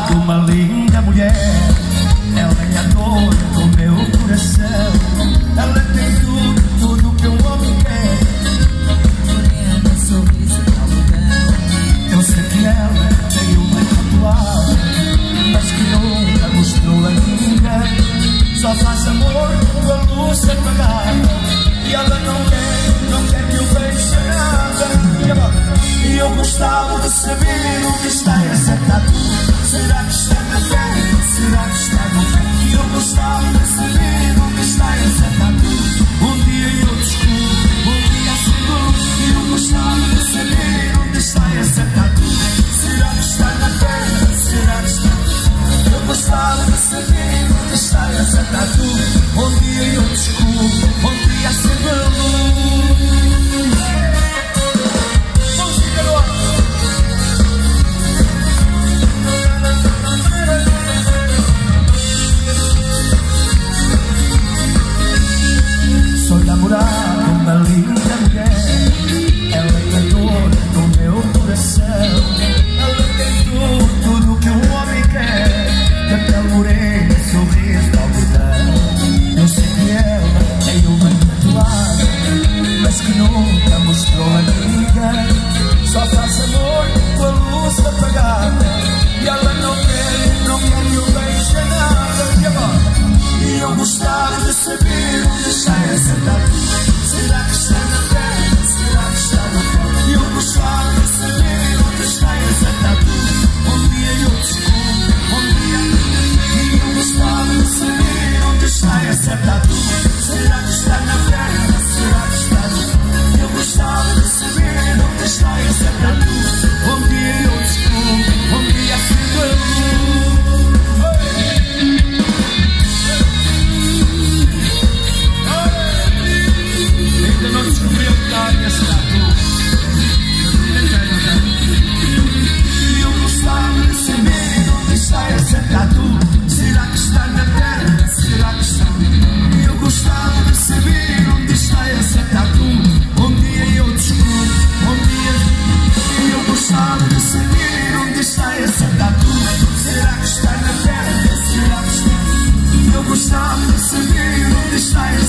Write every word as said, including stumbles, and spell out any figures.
namorado uma linda mulher. Ela é a dona do meu coração. Ela tem tudo, tudo que um homem quer. Morena, sorriso de algodão. Eu sei que ela tem uma tatuagem, mas que nunca mostrou a ninguém. Só faz amor com a luz apagada. E ela não quer, não quer que eu veja nada. E eu gostava de saber onde está essa tatu. Será que está na fé? Será que está no fé? E eu gostava de saber onde está essa tatu. Um dia eu descubro, um dia seguro. E eu gostava de saber onde está essa tatu. Será que está na fé? Será que está? Eu gostava de saber onde está essa tatu. Um dia eu descubro, um dia seguro. Sou namorado uma linda mulher. Ela é a dona do meu coração. Ela tem tudo, tudo que um homem quer. Da pele morena, sorriso de algodão. Eu sei que ela tem uma tatuagem, mas que nunca mostrou a ninguém. Só faz amor com a luz apagada. E ela não quer, não quer que eu veja nada. E agora? E eu gostava de saber onde está essa tatu. Será que está na terra? Será que está no céu? E eu gostava de saber onde está essa tatu. Um dia eu descubro, um dia. E eu gostava de saber onde está essa tatu. Será que está na terra? Será que está no céu? Eu gostava de saber onde está essa tatu. Um dia eu descubro, um dia seguro. Ainda não descobriu que está nesse tatu. E eu gostava de saber onde está essa tatu. Será que está na terra? Será que está? E eu gostava de saber onde está essa tatu. Um dia eu descubro, um dia. E eu gostava de saber onde está essa tatu. Será que está na terra? Será que está? E eu gostava de saber onde está essa